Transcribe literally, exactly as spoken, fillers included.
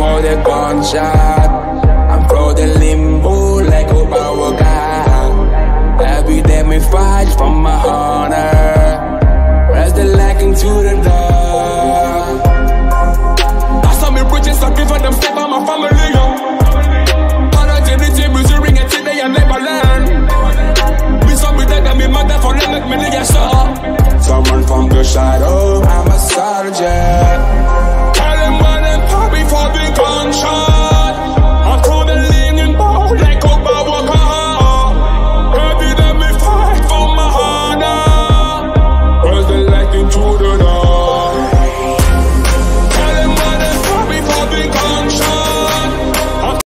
for the gunshot. I'm from the limbo like a power guy. Every day me fight for my honor. Press the leg into the dark.